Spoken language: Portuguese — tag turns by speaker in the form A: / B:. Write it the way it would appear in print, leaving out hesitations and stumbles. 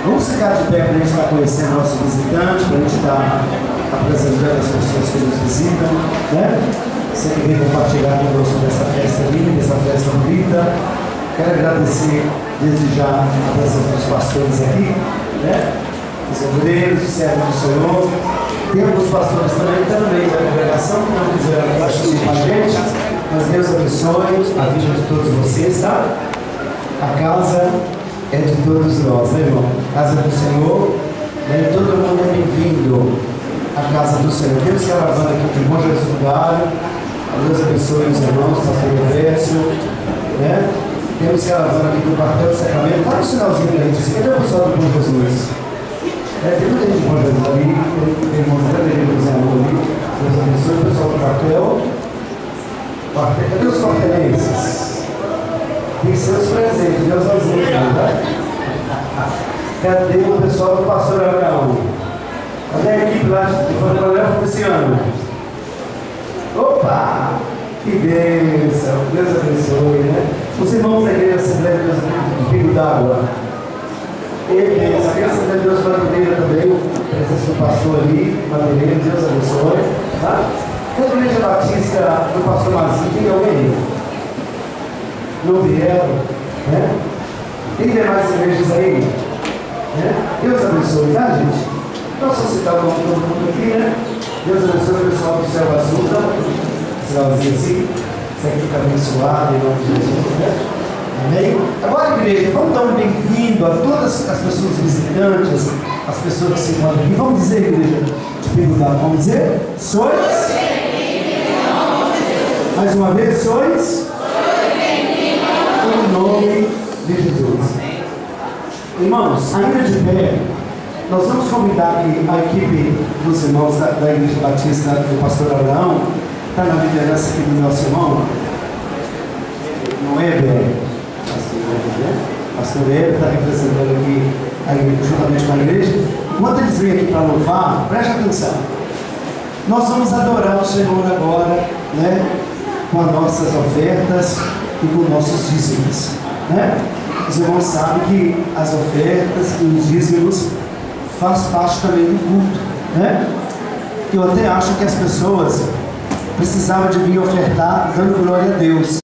A: Vamos ficar de pé para a gente estar conhecendo o nosso visitante, para a gente estar apresentando as pessoas que nos visitam, né? Você que vem compartilhar conosco dessa festa linda, dessa festa bonita. Quero agradecer desde já a presença dos pastores aqui, né? Os obreiros, os servos do Senhor. Temos pastores também da congregação que não quiseram participar com a gente, mas Deus abençoe a vida de todos vocês, tá? A casa é de todos nós, né, irmão? A casa do Senhor, né? Todo mundo é bem-vindo à casa do Senhor. Temos caravana aqui de Bom Jesus do Galho. Deus abençoe os irmãos, pastor Roberto, né? Temos caravana aqui do Quartel do Sacramento. Fala um sinalzinho pra gente, cadê o pessoal do Bom Jesus? Tem muita gente de Bom Jesus ali, tem irmãos grandes ali. Deus abençoe o pessoal do quartel. Cadê os quartelenses? Tem que ser os presentes, Deus abençoe, né? Cadê o pessoal do pastor Abraão? Cadê a equipe lá de Fortaleza esse ano? Opa! Que bênção! Deus abençoe, né? Os irmãos da igreja Assembleia de Deus do Rio d'Água. A Assembleia de Deus Madeireira também, a presença do pastor ali, Madeireira, Deus abençoe. Tá? A igreja batista do pastor Mazinho, tem alguém? Não vieram, né? Tem demais igrejas aí? Né? Deus abençoe, tá, gente? Não só citar o nome de todo mundo aqui, né? Deus abençoe o pessoal do céu azul, tá? Sinalzinho assim. Isso aqui fica abençoado em nome de Jesus, né? Amém? Agora, igreja, vamos dar um bem-vindo a todas as pessoas visitantes, as pessoas que se encontram aqui. Vamos dizer, igreja, te perguntar, vamos dizer? Sois? Mais uma vez, sois? Em nome de Jesus. Irmãos, ainda de pé, nós vamos convidar aqui a equipe dos irmãos da Igreja Batista do pastor Abraão, está na liderança aqui do nosso irmão, não é, Bel? Pastor Hélio está representando aqui a igreja, juntamente com a igreja. Enquanto eles vêm aqui para louvar, preste atenção. Nós vamos adorar o Senhor agora, né? Com as nossas ofertas e com nossos dízimos, né? Os irmãos sabem que as ofertas e os dízimos faz parte também do culto, né? Eu até acho que as pessoas precisavam de vir ofertar dando glória a Deus.